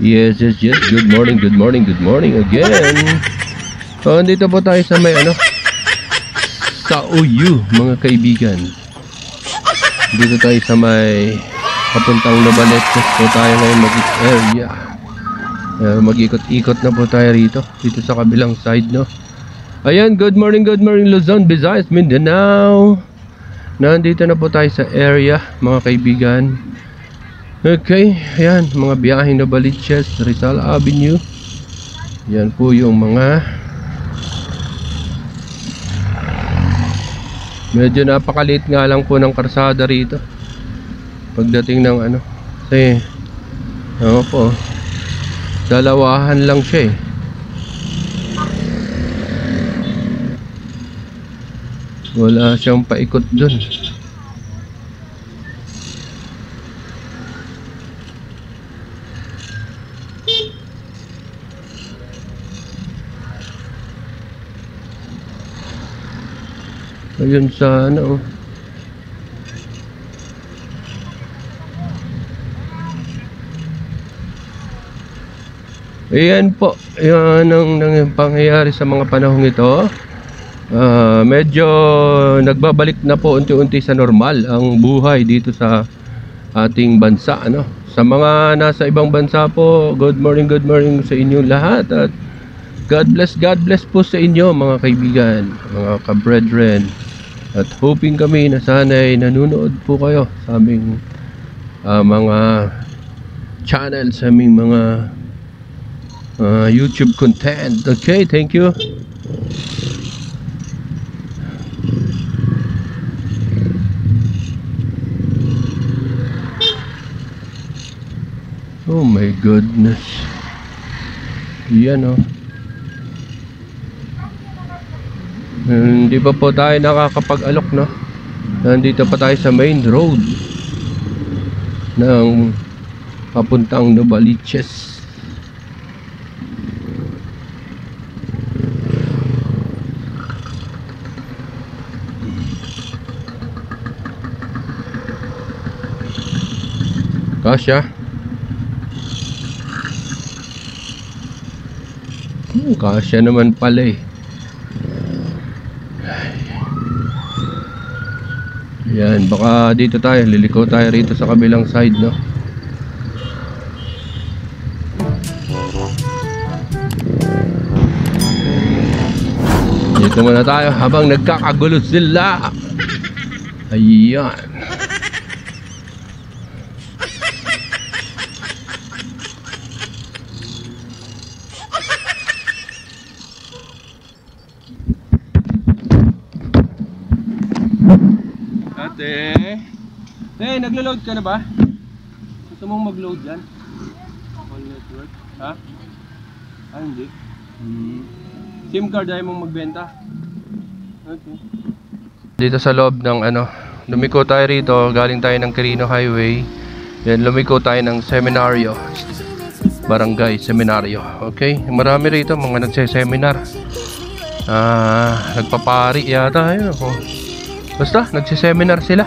Yes. Good morning again. Dito po tayo sa may sa Uyu, mga kaibigan. Dito tayo sa may papuntang Novaliches po tayo ngayon mag-area. Mag-ikot-ikot na po tayo rito. Dito sa kabilang side, no? Ayan, good morning Luzon, Visayas, Mindanao. Nandito na po tayo sa area, mga kaibigan. Okay, ayan, mga biyaheng Novaliches, Rizal Avenue. Yan po yung mga medyo napakaliit nga lang po ng karsada rito pagdating ng kasi po, dalawahan lang siya wala siyang paikot dun. Ayun sa ayan po, yan ang pangyayari sa mga panahong ito. Medyo nagbabalik na po unti-unti sa normal ang buhay dito sa ating bansa, Sa mga nasa ibang bansa po, good morning sa inyong lahat, at God bless po sa inyo, mga kaibigan, mga ka-brethren. At hoping kami na sana'y nanonood po kayo sa aming mga channel, sa aming mga YouTube content. Okay, thank you. Oh my goodness. Yan hindi pa po tayo nakakapag-alok, Nandito pa tayo sa main road ng papuntang Novaliches. Kasya? Kasya naman pala Yan, baka dito tayo, liliko tayo rito sa kabilang side, Dito muna tayo habang nagkakagulo sila. Ayan. Hey, naglo-load ka na ba? Gusto mong mag-load dyan? All network? Ha? Hindi. SIM card ayaw mong magbenta? Okay. Dito sa loob ng lumiko tayo rito, galing tayo ng Quirino Highway. Yan, lumiko tayo ng Seminario, Barangay Seminario. Okay, marami rito mga nagse-seminar. Nagpapari yata, basta nagse-seminar sila.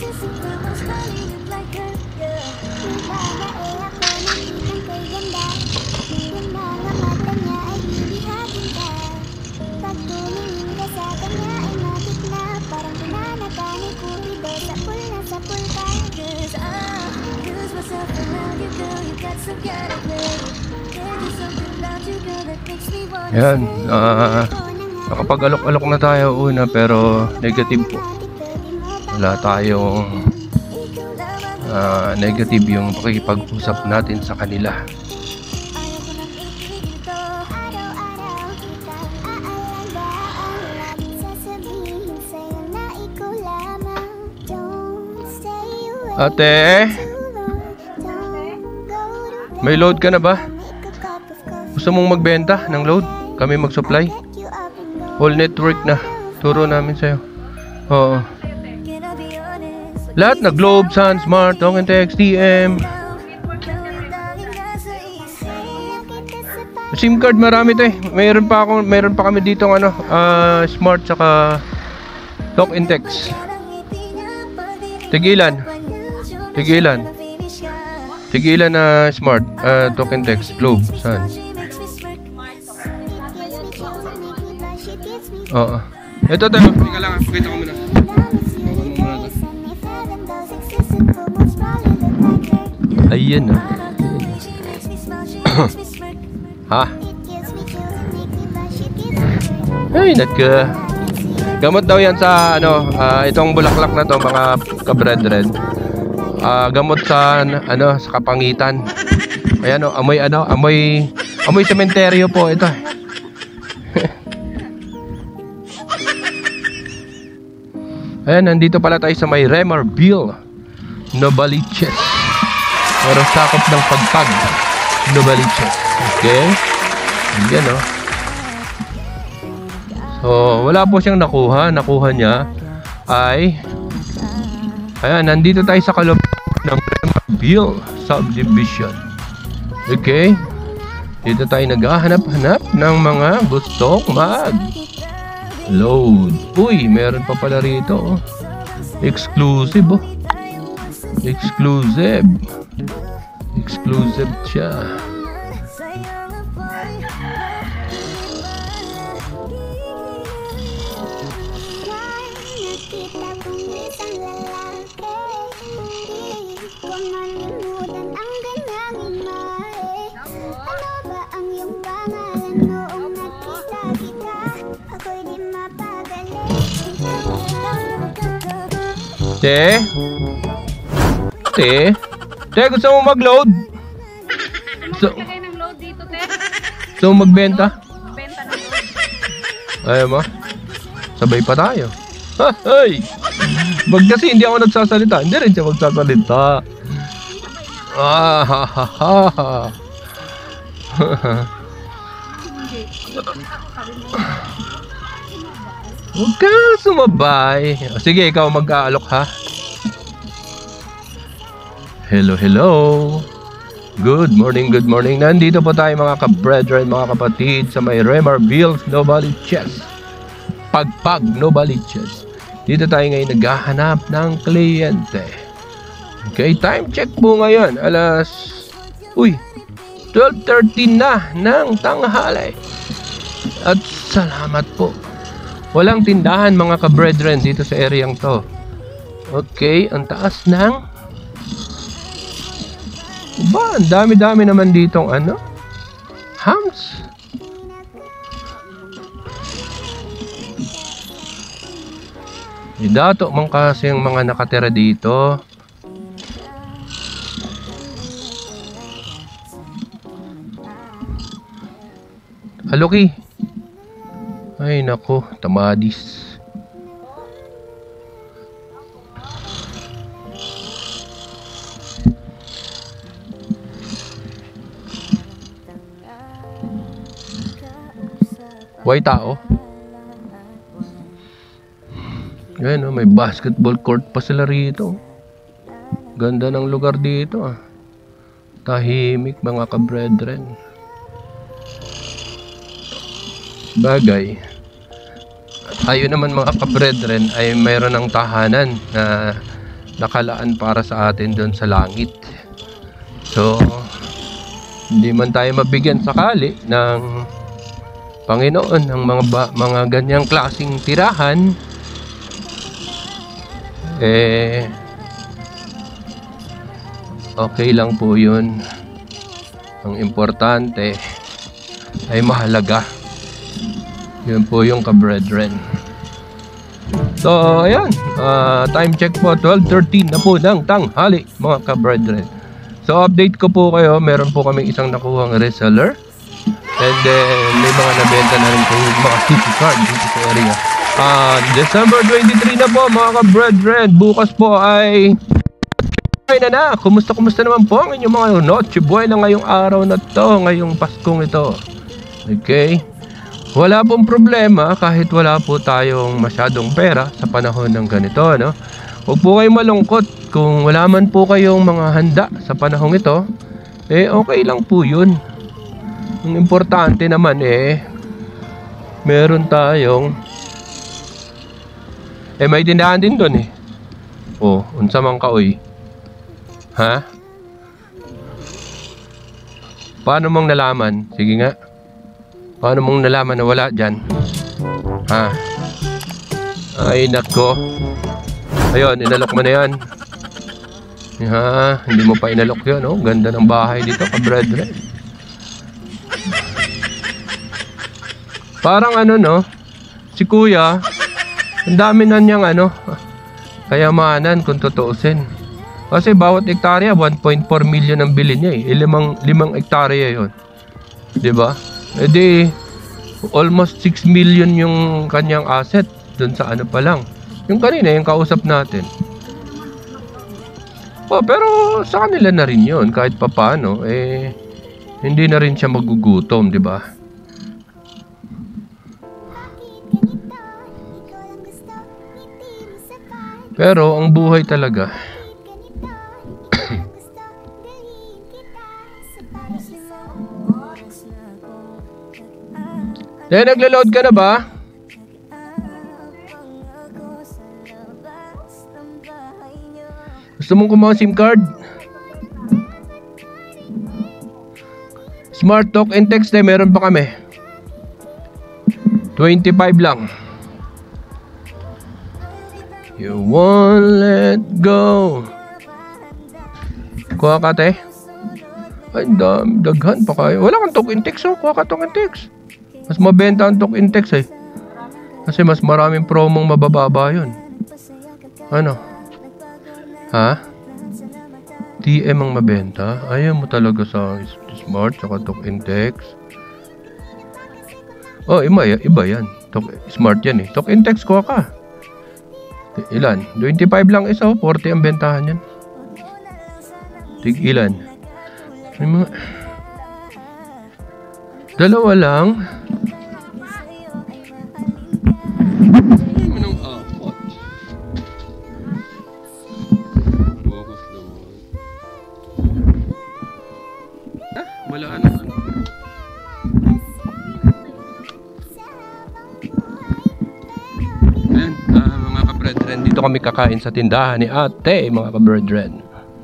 Yan, nakapag-alok-alok na tayo una, pero negative po. Wala tayong negative yung pakikipag-usap natin sa kanila. Ate, may load ka na ba? Gusto mong magbenta ng load? Kami mag-supply? All network na. Turo namin sa'yo. Oo. Lahat na, Globe, Sun, Smart, Talk and Text, TM. SIM card marami to Mayroon pa kami dito Smart saka Talk and Text. Tigilan. Tigilan na smart. Token text. Globe. Saan? Oo. Ito tayo. Ika lang. Pakita ko muna. Ayan ah. Ha? Ay, natka. Gamot daw yan sa ano, itong bulaklak na to mga kabredred. Gamot sa ano, sa kapangitan. Ayan oh, amoy sementeryo po ito. Ayan, nandito pala tayo sa may Remarville, Novaliches. Pero sakop ng pagpag Novaliches. Okay? Ayan oh. So, wala po siyang nakuha. Nakuha niya ay ayan, nandito tayo sa kalooban ng Remarville Subdivision. Okay? Dito tayo naghahanap-hanap ng mga gustong mag-load. Uy, meron pa pala rito. Oh. Exclusive, oh. Exclusive. Exclusive siya. Te? Gusto mo mag-load? Gusto kayo ng load dito, te? Gusto mo magbenta? Benta ng load. Ayaw mo? Sabay pa tayo. Hey! Wag kasi hindi ako nagsasalita. Hindi rin siya magsasalita. Ha ha ha ha. Huwag ka sumabay. Sige, ikaw mag-aalok ha. Hello, hello. Good morning, good morning. Nandito po tayo mga kabrethren, mga kapatid sa may Remarville, Novaliches. Pagpag, Novaliches. Dito tayo ngayon naghahanap ng kliyente. Okay, time check po ngayon. 12:13 na ng tanghali. At salamat po. Walang tindahan mga kabrethren dito sa areang to. Okay, ang taas ng ba, ang dami-dami naman ditong ano? Hams. Dato man kasi ang mga nakatira dito. Aloki. Ay nako, tamadis. Why tao? Ayan, may basketball court pa sila rito. Ganda ng lugar dito ah. Tahimik mga kabrethren. Bagay. Ayun naman mga kabrethren ay mayroon ng tahanan na nakalaan para sa atin doon sa langit. So, hindi man tayo mabigyan sakali ng Panginoon ng mga ganyang klaseng tirahan, okay lang po yun. Ang importante ay mahalaga. Yun po yung kabrethren. So ayan, time check po 12:13 na po ng tanghali mga kabrethren. So update ko po kayo, meron po kaming isang nakuhang reseller. And then may mga nabenta na rin po yung mga city card dito sa area. December 23 na po mga kabrethren. Bukas po ay na. Kumusta naman po ang inyong mga Noche Buena ngayong araw na to, ngayong Paskong ito. Okay? Wala pong problema kahit wala po tayong masyadong pera sa panahon ng ganito, no? Huwag po kayong malungkot kung wala man po kayong mga handa sa panahong ito. Okay lang po yun. Ang importante naman meron tayong may tindahan din doon unsa man kaoy. Ha? Paano mong nalaman? Sige nga. Paano mong nalaman na wala dyan? Ha? Ay, nako. Ayun, inalok mo na yan. Ha? Hindi mo pa inalok yun, oh. Ganda ng bahay dito, kabrethren. Parang ano, no? Si kuya, ang dami na niyang ano, kayamanan kung tutuusin. Kasi bawat hektarya, 1.4 million ang bilhin niya eh. Limang hektarya yun. Diba? E di, almost 6 million yung kanyang asset dun sa ano pa lang. Yung kanina, yung kausap natin. Oh, pero sa kanila na rin yun. Kahit papaano, eh, hindi na rin siya magugutom, diba? Pero ang buhay talaga, naglo-load ka na ba? Gusto mong kumuha SIM card? Smart Talk and Text meron pa kami. 25 lang. You won't let go. Kuha ka, te. Ay, daghan pa kayo. Wala kang talk and text, oh. Kuha ka talk and text. Mas mabenta ang talk and text, eh. Kasi mas maraming promong mabababa yun. Ano? Ha? TM ang mabenta? Ayaw mo talaga sa smart saka talk and text. Oh, iba yan. Smart yan, eh. Talk and text, kuha ka. Ilan? 25 lang isa, 40 ang bentahan yan. Tig ilan? May mga... Dalawa lang. Manong apat. Focus naman. Wala na. Ayan, mga kabrethren, dito kami kakain sa tindahan ni ate, mga kabrethren.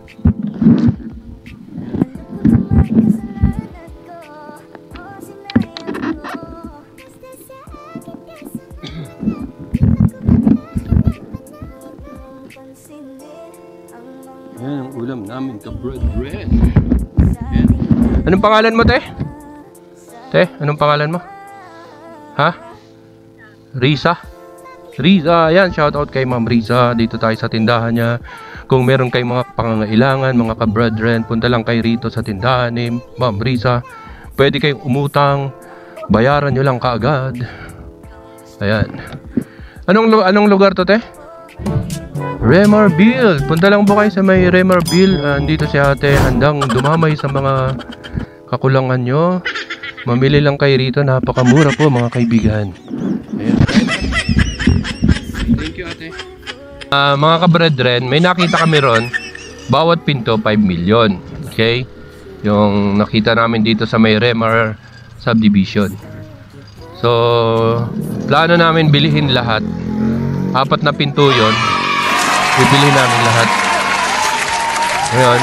Ayan ang ulam namin, kabrethren. Ayan. Anong pangalan mo, te? Te, anong pangalan mo? Ha? Risa? Riza, ayan, shoutout kay Ma'am Riza. Dito tayo sa tindahan niya. Kung meron kayong mga pangangailangan, mga kabrethren, punta lang kay rito sa tindahan ni Ma'am Riza. Pwede kayong umutang, bayaran nyo lang kaagad. Ayan. Anong lugar to, te? Remarville. Punta lang po kayo sa may Remarville. Dito si ate, handang dumamay sa mga kakulangan nyo. Mamili lang kayo rito, napakamura po mga kaibigan. Ayan. Thank you, ate. Mga kabrethren, may nakita kami ron. Bawat pinto 5 million. Okay? Yung nakita namin dito sa may Remar subdivision. So, plano namin bilihin lahat. 4 na pinto yon. Bibilihin namin lahat. Ngayon,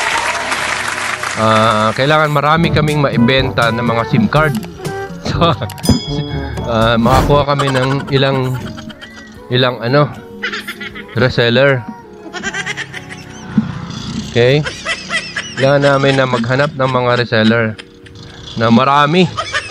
kailangan marami kaming maibenta ng mga SIM card. So, makakuha kami ng ilang reseller. Okay? Kailangan namin na maghanap ng mga reseller na marami.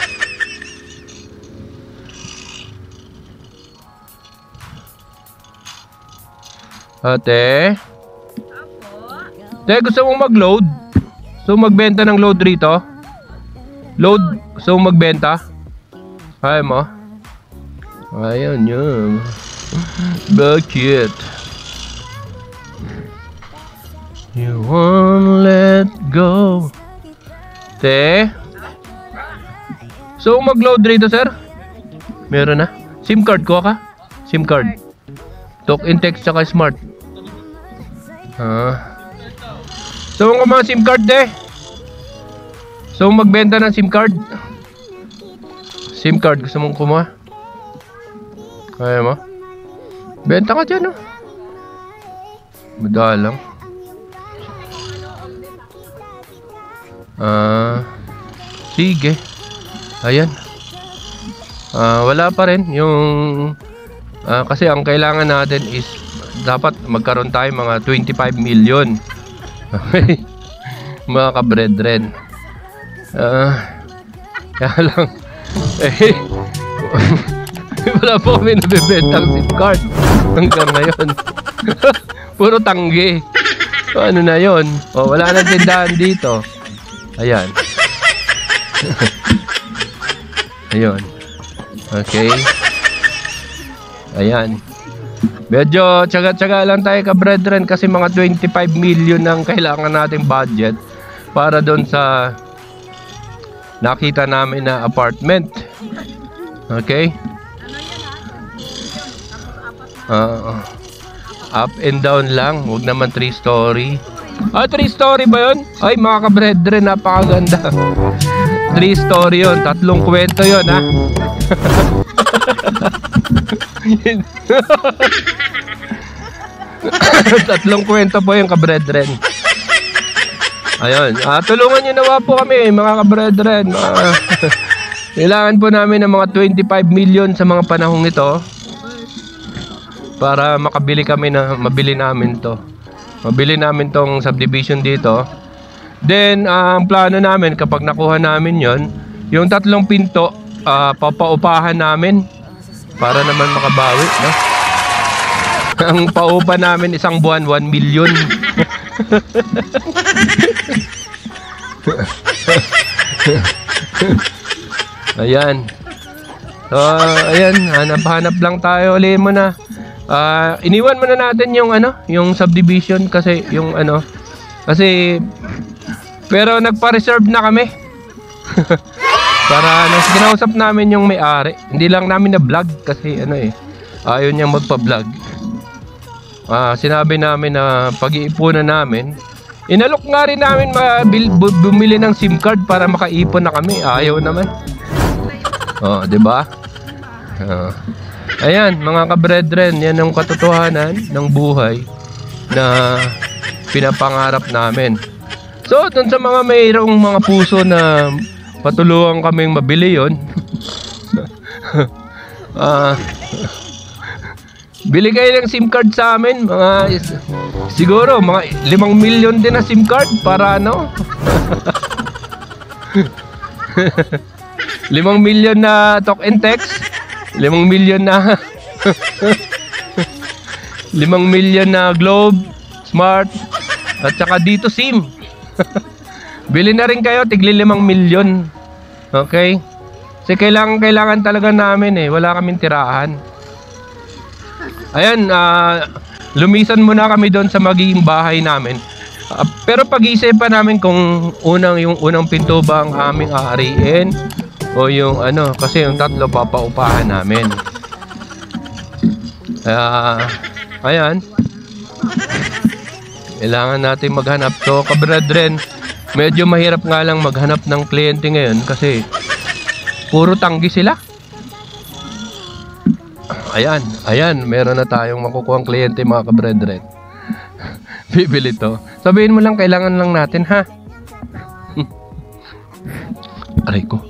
Ate? Te, gusto mong mag-load? Gusto mong magbenta ng load rito? Load? Gusto mong magbenta? Kaya mo? Ayun yun. Bakit? You won't let go. Te? So mag-load rito, sir? Meron na? SIM card ko ka? SIM card. Talk and text saka smart. So mga SIM card, te? So magbenta ng SIM card? SIM card gusto mong kumuha? Kaya mo? Benta ka dyan, oh. Madalang. Sige. Ayan. Wala pa rin yung kasi ang kailangan natin is dapat magkaroon tayo mga 25 million. Okay. Mga kabrethren. Kaya lang wala po kami nabibentang SIM card hanggang ngayon. Puro tanggi. So, ano na yon? Wala nang tindahan dito. Ayan. Ayun. Okay. Ayan. Medyo tsaga-tsaga lang tayo kabrethren kasi mga 25 million ang kailangan nating budget para doon sa nakita namin na apartment. Okay? Up and down lang. Huwag naman 3-story. 3-story ba yun? Ay mga kabrethren, napakaganda. 3-story yun. 3 kwento yun, ha? Tatlong kwento po yung kabrethren. Ayun. Tulungan nyo nawa po kami mga kabrethren. Kailangan po namin ng mga 25 million sa mga panahong ito para makabili kami na mabili namin to. Mabili namin tong subdivision dito. Then ang plano namin kapag nakuha namin yon, yung 3 pinto papaupahan namin para naman makabawi, no? Ang paupa namin isang buwan 1 million. Ayan. So, ayan, hanap-hanap lang tayo ulit muna. Iniwan muna natin yung yung subdivision kasi yung kasi pero nagpa-reserve na kami. Para kinausap namin yung may-ari. Hindi lang namin na vlog kasi ayaw niyang magpa-vlog. Sinabi namin na pag-iipunan namin. Inalok nga rin namin bumili ng SIM card para makaipon na kami. Ayaw naman. Oh, 'di ba? Ayan, mga kabrethren, yan ang katotohanan ng buhay na pinapangarap namin. So, dun sa mga mayroong mga puso na patulungan kaming mabili yon. Bili kayo ng SIM card sa amin, siguro mga 5 million din na SIM card para 5 million na talk and text, 5 million na 5 million na Globe, Smart, at saka dito SIM. Bili na rin kayo, tigli 5 million. Okay? Kasi kailangan talaga namin wala kaming tirahan. Ayan, lumisan muna kami doon sa magiging bahay namin. Pero pag-iisipan namin kung yung unang pinto ba ang aming aariin o yung kasi yung 3 papaupahan namin. Ayan. Kailangan natin maghanap. So, kabrethren, medyo mahirap nga lang maghanap ng kliyente ngayon kasi puro tanggi sila. Ayan, meron na tayong makukuhang kliyente mga kabrethren. Bibili to. Sabihin mo lang, kailangan lang natin, ha? Aray ko.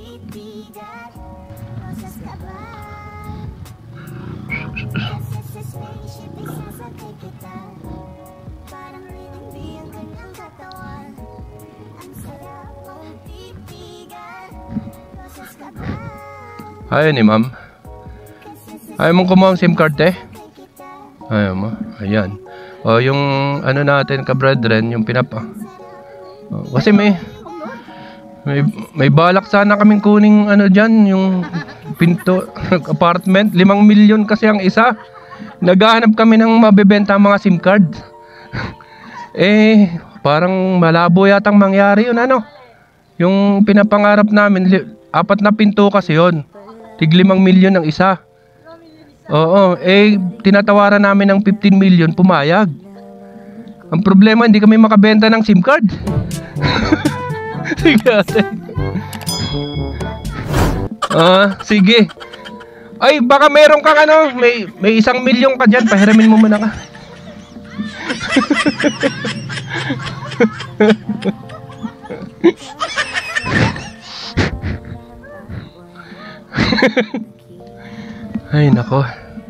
Ayun ni ma'am. Ayaw mong kumuha ng SIM card ayaw mo. Ayan. Yung natin kabrethren, yung kasi may balak sana kaming kuning dyan, yung pinto apartment, 5 million kasi ang isa. Naghahanap kami ng mabebenta mga SIM card. Parang malabo yatang mangyari yun yung pinapangarap namin, 4 na pinto kasi yun. Tig 5 million ang isa. Oo, tinatawaran namin ng 15 million, pumayag. Ang problema, hindi kami makabenta ng SIM card. Sige ate. Sige. Ay, baka meron kang may 1 milyon ka dyan, pahiramin mo muna ka. Ay, nako.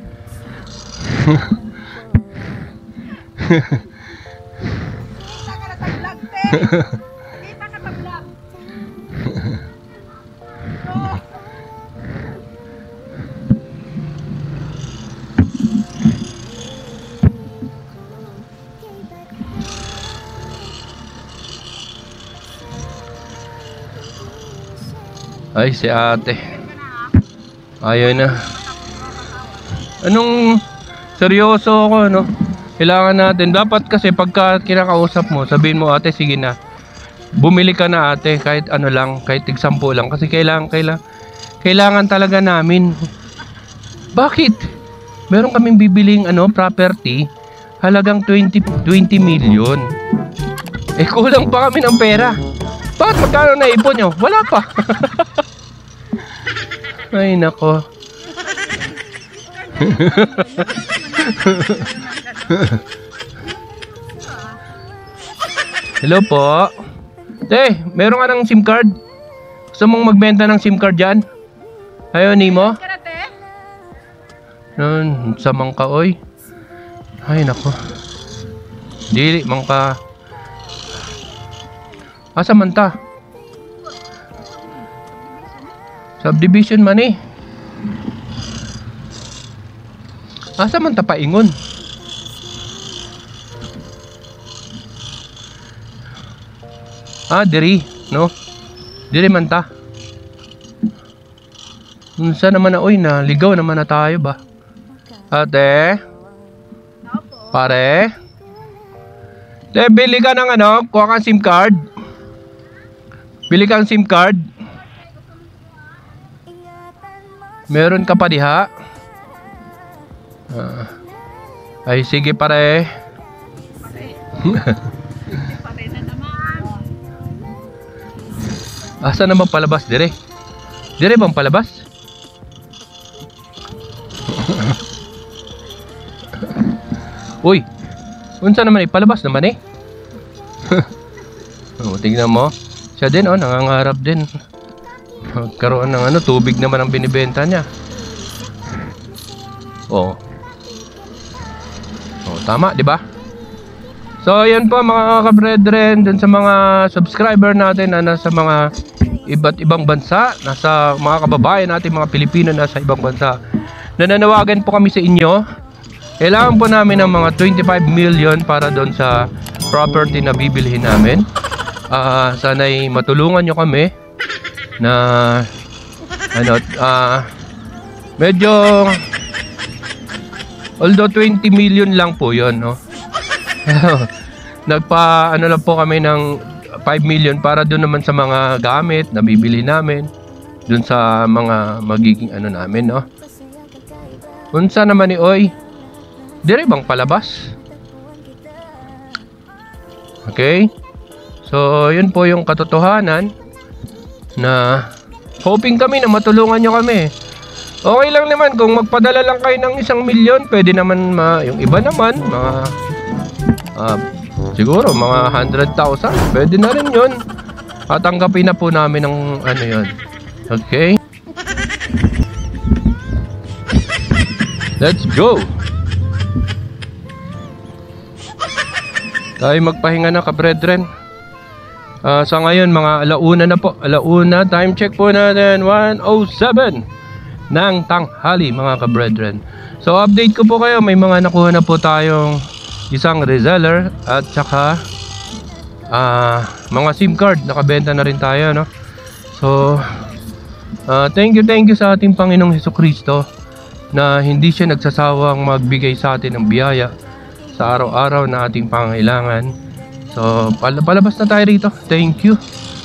Kita ka na sa vlog, te. Kita ka sa vlog. Ay, si ate. Ayaw na. Anong seryoso ako, no? Kailangan natin. Dapat kasi pagka kinakausap mo, sabihin mo, ate, sige na. Bumili ka na, ate, kahit ano lang, kahit tig-10 lang. Kasi kailangan talaga namin. Bakit? Meron kaming bibiling property, halagang 20 million. Eh, kulang pa kami ng pera. Bakit magkano naipon nyo? Wala pa. Ay, nako. Hello po. Meron ka ng SIM card? Gusto mong magbenta ng SIM card dyan? Ayaw ni mo? Ka na, te. Sa mangka, oy. Ay, nako. Dili, mangka. Asa man ta? Subdivision man eh. Asa man ta paingon? Diri, no? Diri man ta. Unsa naman na, oy, na ligaw naman na tayo ba? Ate? Pare? Bili ka ng kuha kang SIM card. Bili kang SIM card. Meron ka pa diha? Ay, sige pare. Pare na naman. Asa naman palabas dire? Dire bang palabas? Uy, unsa naman palabas naman eh? Tingnan mo. Siya din, nangangarap din. Magkaroon ng tubig naman ang binibenta niya. Tama, di ba? So, yan po mga kabrethren, dun sa mga subscriber natin na nasa mga iba't ibang bansa, nasa mga kababayan natin, mga Pilipino nasa ibang bansa. Nananawagan po kami sa inyo. Kailangan po namin ng mga 25 million para doon sa property na bibilhin namin. Sana'y matulungan nyo kami na medyo although 20 million lang po yon, no? Nagpa lang po kami ng 5 million para doon naman sa mga gamit na bibili namin, doon sa mga magiging namin, no? Unsa naman ni oy? Dire bang palabas? Okay? So, yun po yung katotohanan na hoping kami na matulungan nyo kami. Okay lang naman kung magpadala lang kayo ng 1 milyon, pwede naman yung iba naman, mga siguro mga 100,000, pwede na rin yun. Tatanggapin na po namin ng yun. Okay? Let's go! Tayo magpahinga na kabrethren. Sa ngayon mga alauna na po. Alauna, time check po natin 1:07 ng tanghali mga kabrethren. So update ko po kayo, may mga nakuha na po tayong isang reseller at saka mga SIM card. Nakabenta na rin tayo, no? So thank you sa ating Panginoong Hesukristo na hindi siya nagsasawang magbigay sa atin ng biyaya sa araw-araw na ating pangailangan. So, palabas na tayo rito. Thank you.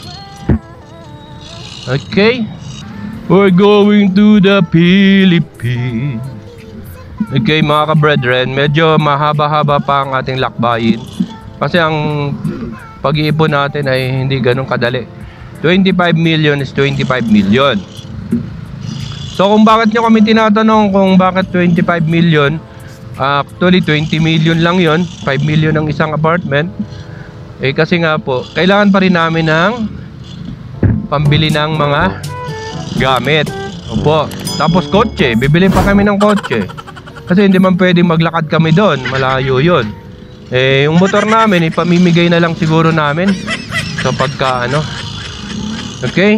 Okay. We're going to the Philippines. Okay mga kabrethren, medyo mahaba-haba pa ang ating lakbayin. Kasi ang pag-iipon natin ay hindi ganun kadali. 25 million is 25 million. So kung bakit nyo kami tinatanong kung bakit 25 million, actually 20 million lang yon, 5 million ang isang apartment. Kasi nga po, kailangan pa rin namin ng pambili ng mga gamit. Opo. Tapos kotse. Bibili pa kami ng kotse. Kasi hindi man pwedeng maglakad kami doon. Malayo yun. Eh, yung motor namin, ipamimigay na lang siguro namin. So, pagka ano. Okay?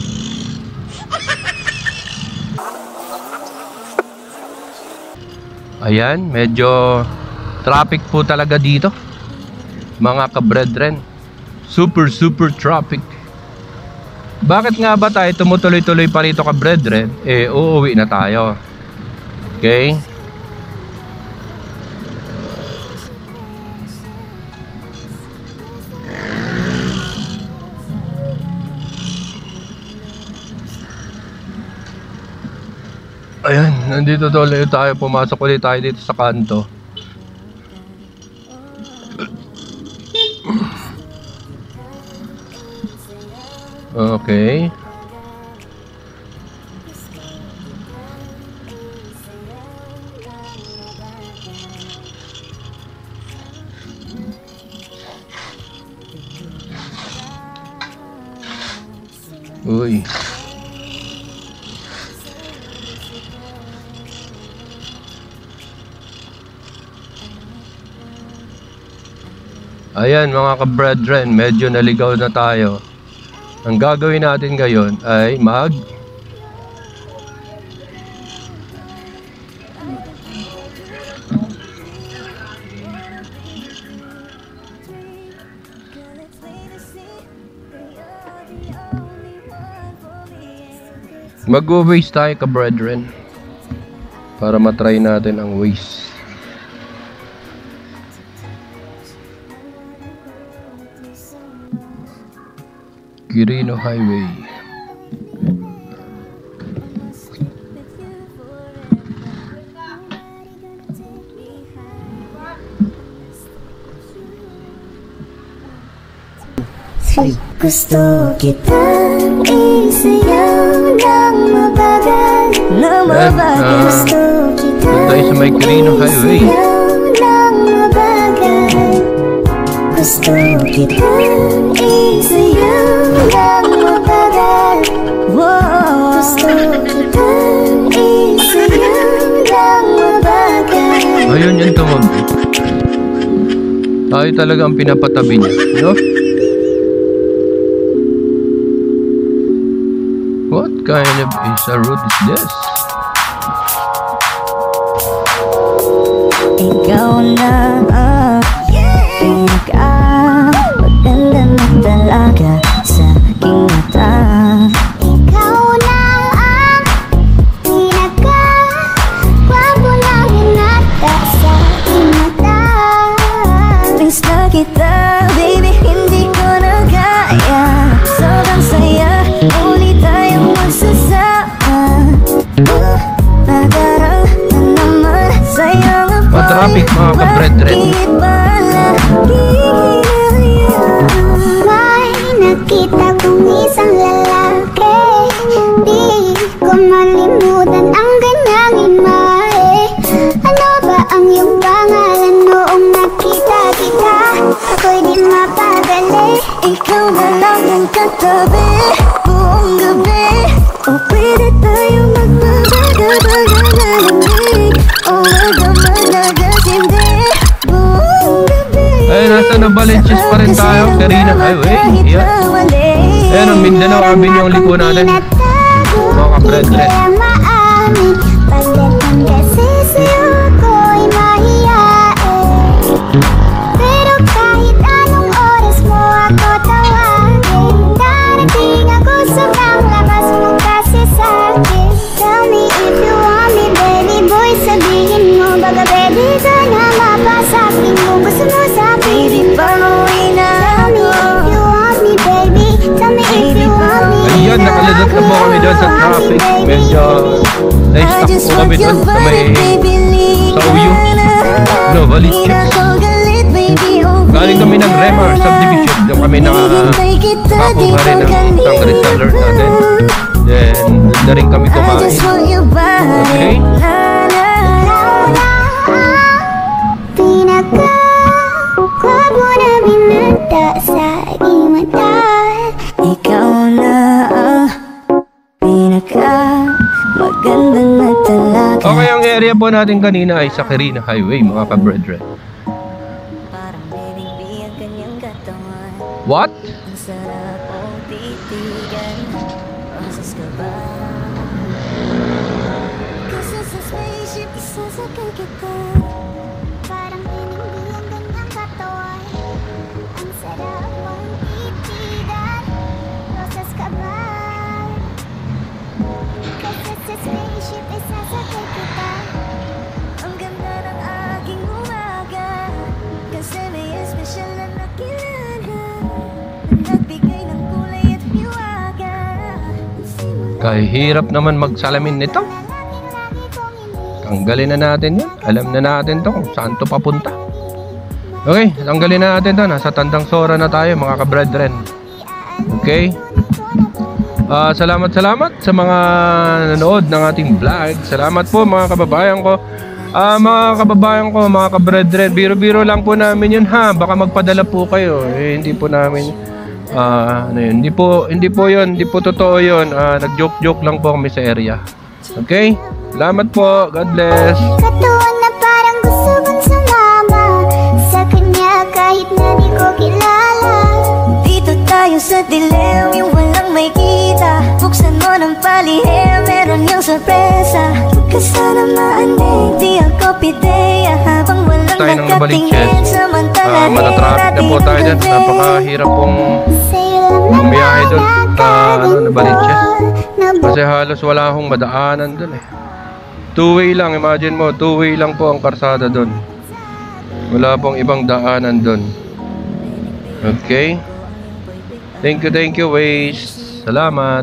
Ayan, medyo traffic po talaga dito. Mga kabrethren. Super traffic. Bakit nga ba tayo tumutuloy-tuloy pa rito kabrethren? Eh, uuwi na tayo. Okay? Ayan, nandito tuloy tayo. Pumasok ulit tayo dito sa kanto. Okay. Uy. Ayan mga kabrethren, medyo naligaw na tayo. Ang gagawin natin ngayon ay mag-waste tayo kabrethren para matry natin ang waste. Quirino Highway. Gusto kitang isayaw ng mabagal, na mabagal. Gusto kitang tayo sa may Quirino Highway. isayaw ng mabagal. Gusto kitang isayaw ng mabagal. Gusto kitang isayaw ng mabagal. Ayun yan tumabi. Tayo talaga ang pinapatabi niya, no? What kind of a road is this? Ikaw na ang pinaka-maganda na talaga sa aking mata. Ikaw na ang pinaka-gwapo na hinata sa aking mata. Miss na kita, baby, hindi ko na kaya. Sobrang saya, ulit tayong magsasama. Nadarang na naman sa'yo. Traffic mga kabrethren. May nakita kong isang lalaki, di ko malimutan ang kanyang imahe. Ano ba ang iyong pangalan noong nakita kita? Ako'y di mapagali. Ikaw na lang ang katabi buong gabi. O pwede tayo magmamagabaganalamig. O magmamagagasindi buong gabi. Ay, nasa Novaliches pa rin tayo. Quirino Highway. Yeah. Ayan ang Mindanao Avenue yung liko natin. Mga kabrethren. Pagdating kasi sa'yo ako'y mahiyain. Pero kahit anong oras mo ako tawagin, darating ako sobrang lakas mo kasi sa'kin. Tell me if you want me, baby boy, sabihin mo. Baga pwede ka na mapasakin kung gusto mo sa'kin. Baby, panguwi na ako. Tell me if you want me, baby. Tell me if you want me. Ayan, nakaladot na po kami doon sa traffic. Medyo na-stuck po kami doon sa may Sauyo, Novaliches. Galing kami ng Remar Subdivision. Doon kami nakakuha rin ng isang reseller natin. Then, doon na rin kami kumain. Okay? Pinaka-gwapo na binata sa aking mata. Ikaw na ang pinaka area po natin kanina ay sa Quirino Highway, mga ka-brethren. Parang binigbi ang kanyang katawan. What? Ang sarap mong titigan. Rosas ka ba? Kasi sa spaceship, isasakay kita. Parang hinindi ang ganyang katawan. Ang sarap mong titigan. Rosas ka ba? Kasi sa spaceship, isasakay kita. Ang ganda ng aking umaga. Kasi may espesyal na nakilala. Nagbigay ng kulay at hiwaga. Kahirap naman magsalamin nito. Tanggalin na natin yan. Alam na natin to kung saan to papunta. Okay, tanggalin na natin to. Nasa Tandang Sora na tayo, mga ka-brethren. Okay. Salamat sa mga nanood ng ating vlog. Salamat po, mga kababayan ko. Mga kababayan ko, mga ka-brethren, biro-biro lang po namin yun, ha. Baka magpadala po kayo. Hindi po namin ano yun. Hindi po totoo yun. Nag-joke lang po kami sa area. Okay? Salamat po. God bless. Katawan na parang gusto kong sumama sa kanya kahit na di ko kilala. Dito tayo sa dilim, yung walang may kita. Buksan mo ng palihim, meron yung sorpresa. Huwag ka sana maanig, di ako pideya. Habang walang Tayo ng nakatingin, Novaliches. samantala Matatraffic na po tayo dyan. Napakahirap pong Sa'yo lang bumiyahe doon sa Novaliches. na Kasi halos wala akong madaanan doon eh. Two-way lang, imagine mo, two-way lang po ang karsada doon. Wala pong ibang daanan doon. Okay? Thank you, Waze. Salamat.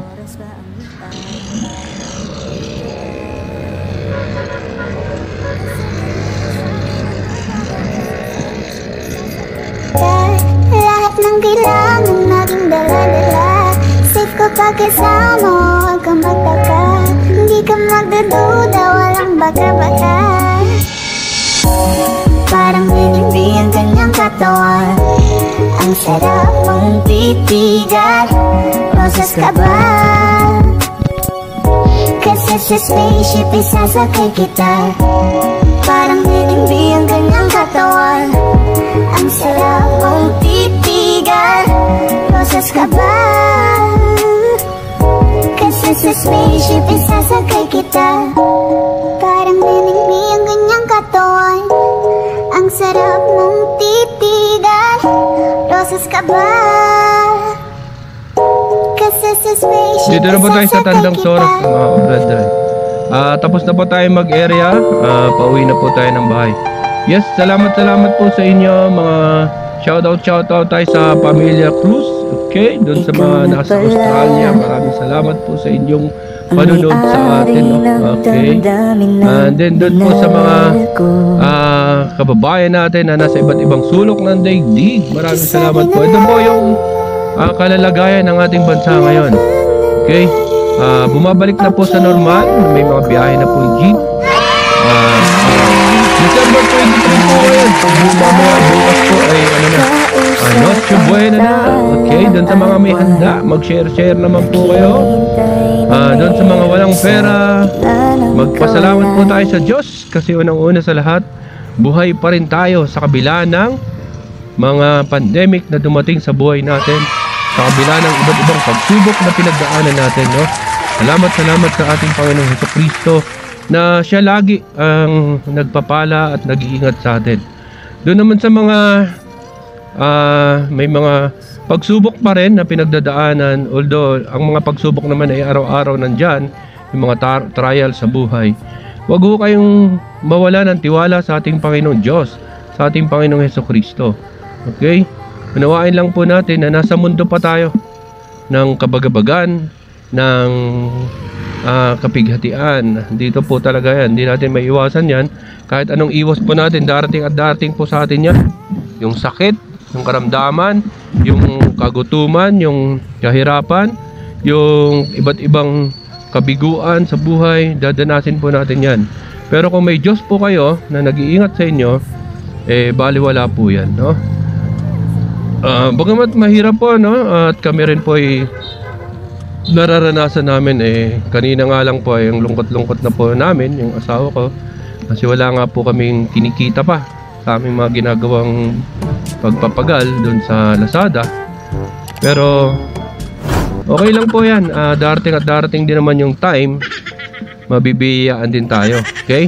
lahat ng kailangan naging dala-dala. Safe ko pag kasama, huwag kang magtaka. Hindi ka magdududa, walang baka-baka. Parang hindi ang kanyang katawan. Ang sarap mong titigan. Rosas ka ba? Kasi sa spaceship isasakay kita. Parang hindi ang kanyang katawan. Ang sarap mong titigan. Rosas ka ba? Kasi sa spaceship isasakay kita. Parang hindi ang kanyang katawan. Ang sarap mong titigan. Rosas ka ba? Kasi sa spaceship Dito na po tayo sa Tandang Sora, kita. mga ka-brethren. Tapos na po tayo mag-area. Pauwi na po tayo ng bahay. Yes, salamat po sa inyo. Mga shoutout tayo sa Pamilya Cruz. Okay, doon sa mga nasa Australia. Maraming salamat po sa inyong panunod sa atin. No? Okay. And then doon po sa mga kababayan natin na nasa iba't ibang sulok ng daigdig. Maraming salamat po. Ito po yung kalalagayan ng ating bansa ngayon. Okay. Bumabalik na po sa normal. May mga biyahe na po yung jeep. December 23 po ngayon. Mamaya bukas po ay Noche Buena na. Okay, doon sa mga may handa, mag-share naman po kayo. Doon sa mga walang pera, magpasalamat po tayo sa Diyos. Kasi unang-una sa lahat, buhay pa rin tayo sa kabila ng mga pandemic na dumating sa buhay natin. Sa kabila ng iba't ibang pagsubok na pinagdaanan natin, no? Salamat sa ating Panginoong Jesucristo na siya lagi ang nagpapala at nag-iingat sa atin. Doon naman sa mga may mga pagsubok pa rin na pinagdadaanan, although ang mga pagsubok naman ay araw-araw nandyan, yung mga trial sa buhay. Huwag ho kayong mawala ng tiwala sa ating Panginoong Diyos, sa ating Panginoong Jesucristo. Okay? Unawain lang po natin na nasa mundo pa tayo ng kabagabagan, ng kapighatian. Dito po talaga yan. Hindi natin maiwasan yan. Kahit anong iwas po natin, darating po sa atin yan. Yung sakit, yung karamdaman, yung kagutuman, yung kahirapan, yung iba't ibang kabiguan sa buhay, dadanasin po natin yan. Pero kung may Diyos po kayo na nag-iingat sa inyo, baliwala po yan, no? Bagamat mahirap po, no? At kami rin po ay nararanasan namin, kanina nga lang po yung lungkot-lungkot na po namin, yung asawa ko. Kasi wala nga po kaming kinikita pa sa aming mga ginagawang pagpapagal doon sa Lazada. Pero okay lang po yan. Darating at darating din naman yung time, mabibiyaan din tayo. Okay?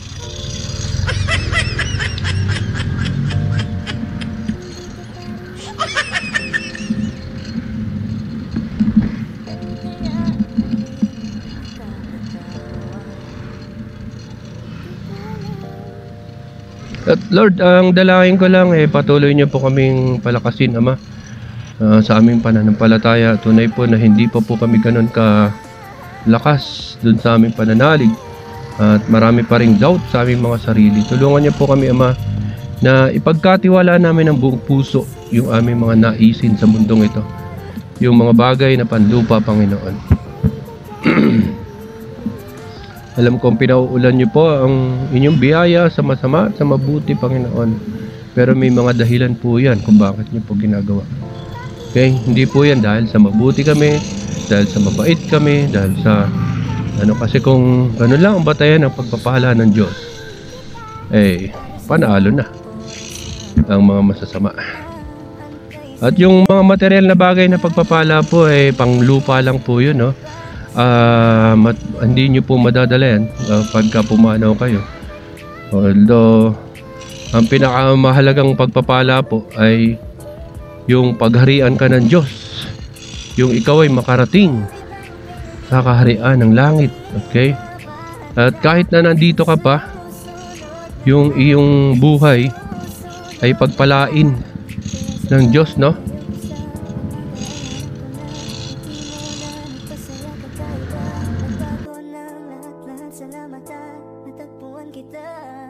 At Lord, ang dalangin ko lang patuloy niyo po kaming palakasin, Ama, sa aming pananampalataya. Tunay po na hindi pa po kami ganun ka lakas dun sa aming pananalig at marami pa ring doubt sa aming mga sarili. Tulungan niyo po kami, Ama, na ipagkatiwala namin ng buong puso yung aming mga naisin sa mundong ito, yung mga bagay na panlupa, Panginoon. Alam kong pinauulan niyo po ang inyong biyaya sa masama at sa mabuti, Panginoon. Pero may mga dahilan po yan kung bakit niyo po ginagawa. Okay? Hindi po yan dahil sa mabuti kami, dahil sa mabait kami, dahil sa kasi kung lang ang batayan ng pagpapala ng Diyos, panalo na ang mga masasama. At yung mga material na bagay na pagpapala po, panglupa lang po yun, no? Hindi nyo po madadala yan pagka pumanaw kayo. Although ang pinakamahalagang pagpapala po ay yung pagharian ka ng Diyos, yung ikaw ay makarating sa kaharian ng langit. Okay? At kahit na nandito ka pa, yung iyong buhay ay pagpalain ng Diyos, no? Salamat at natagpuan kita.